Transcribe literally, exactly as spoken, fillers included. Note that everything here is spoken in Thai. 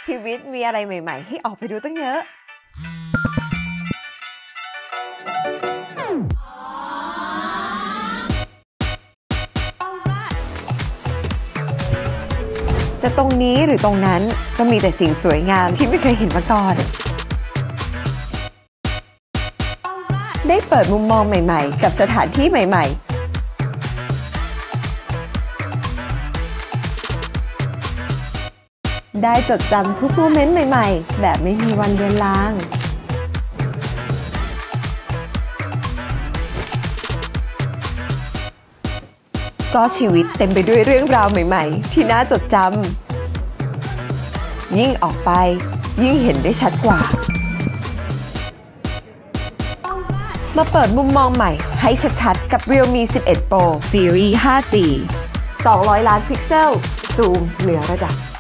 ชีวิตมีอะไรใหม่ๆให้ออกไปดูตั้งเยอะจะตรงนี้หรือตรงนั้นก็มีแต่สิ่งสวยงามที่ไม่เคยเห็นมาก่อนได้เปิดมุมมองใหม่ๆกับสถานที่ใหม่ๆได้จดจำทุกโมเมนต์ใหม่ๆแบบไม่มีวันเลือนลางก็ชีวิตเต็มไปด้วยเรื่องราวใหม่ๆที่น่าจดจำยิ่งออกไปยิ่งเห็นได้ชัดกว่ามาเปิดมุมมองใหม่ให้ชัดๆกับ Realme สิบเอ็ด Pro Series ห้าจี สองร้อยล้านพิกเซลซูมเหนือระดับ